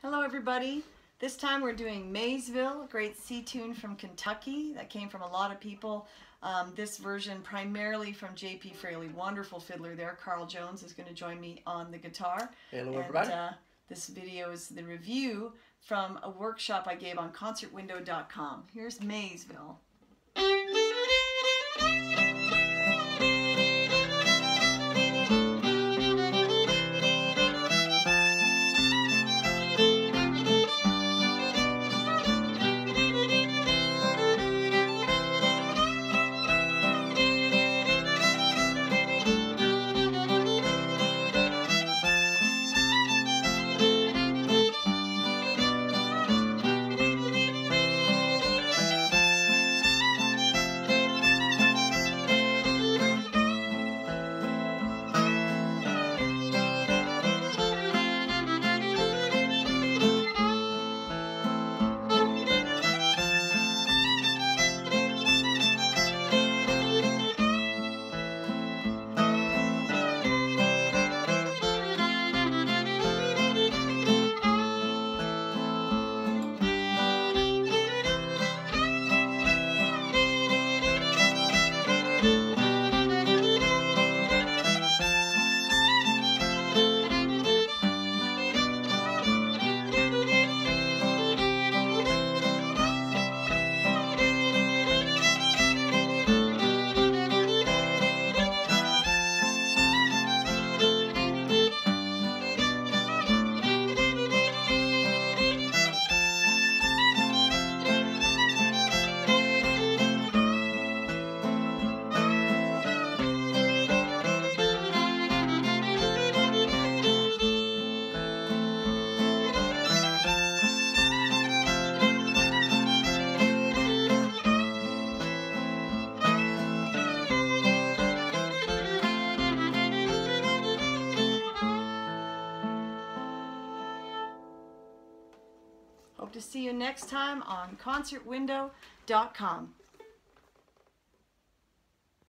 Hello everybody. This time we're doing Maysville, a great C tune from Kentucky that came from a lot of people. This version primarily from J.P. Fraley, wonderful fiddler there. Carl Jones is going to join me on the guitar. Hello everybody. This video is the review from a workshop I gave on concertwindow.com. Here's Maysville. Hope to see you next time on concertwindow.com.